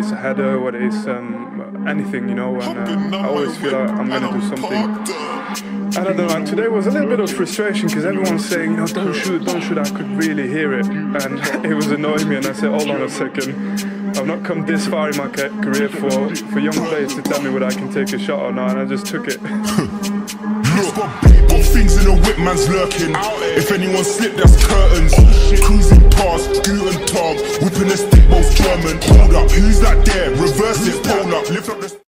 it's a header, whether it's anything, you know, and I always feel like I'm going to do something. And I don't know, and today was a little bit of frustration because everyone's saying, you know, don't shoot, I could really hear it. And it was annoying me, and I said, hold on a second, I've not come this far in my career for young players to tell me whether I can take a shot or not, and I just took it. Got things in the whip, man's lurking. If anyone slip, that's curtains. Cruising past, Guten Tag, whipping a stick, both German. Hold up, who's that there? Reverse it, pull up, lift up the